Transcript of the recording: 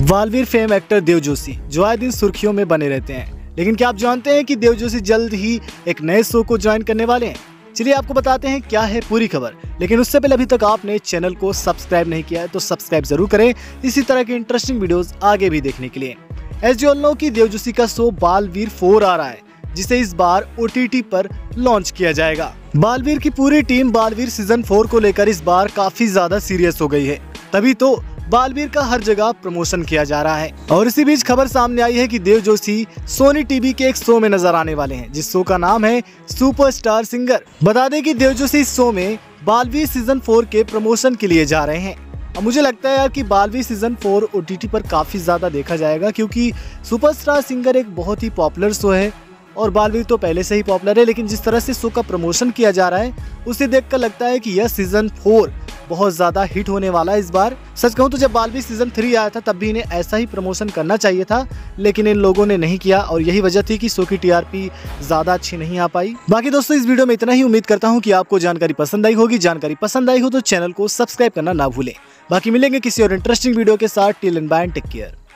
Baalveer fame actor Dev Joshi जो आए दिन सुर्खियों में बने रहते हैं, लेकिन क्या आप जानते हैं कि देव जोशी जल्द ही एक नए शो को ज्वाइन करने वाले हैं। चलिए आपको बताते हैं क्या है पूरी खबर, लेकिन उससे पहले अभी तक आपने चैनल को सब्सक्राइब नहीं किया है तो सब्सक्राइब जरूर करें इसी तरह के इंटरेस्टिंग वीडियोस आगे भी देखने के लिए। एज यू ऑल नो कि देव जोशी का शो बालवीर 4 आ रहा है, जिसे इस बार OTT पर लॉन्च किया जाएगा। बालवीर की पूरी टीम बालवीर सीजन 4 को लेकर इस बार काफी ज्यादा सीरियस हो गई है, तभी तो बालवीर का हर जगह प्रमोशन किया जा रहा है। और इसी बीच खबर सामने आई है कि देव जोशी सोनी टीवी के एक शो में नजर आने वाले हैं, जिस शो का नाम है सुपरस्टार सिंगर। बता दें कि देव जोशी इस शो में बालवीर सीजन 4 के प्रमोशन के लिए जा रहे हैं। अब मुझे लगता है यार कि बालवीर सीजन 4 OTT पर काफी ज्यादा देखा जाएगा, क्योंकि सुपरस्टार सिंगर एक बहुत ही पॉपुलर शो है और बालवीर तो पहले से ही पॉपुलर है, लेकिन जिस तरह से शो का प्रमोशन किया जा रहा है उसे देखकर लगता है कि यह सीजन 4 बहुत ज्यादा हिट होने वाला है इस बार। सच कहूं तो जब बालवीर सीजन 3 आया था तब भी इन्हें ऐसा ही प्रमोशन करना चाहिए था, लेकिन इन लोगों ने नहीं किया और यही वजह थी कि शो की TRP ज्यादा अच्छी नहीं आ पाई। बाकी दोस्तों इस वीडियो में इतना ही। उम्मीद करता हूं कि आपको जानकारी पसंद आई होगी। जानकारी पसंद आई हो तो चैनल को सब्सक्राइब करना ना भूलें। बाकी मिलेंगे किसी और इंटरेस्टिंग वीडियो के साथ। Till end bye, take care.